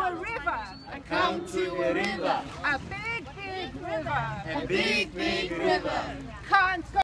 a river. I come to a river. A big, big river. A big, big river. Can't go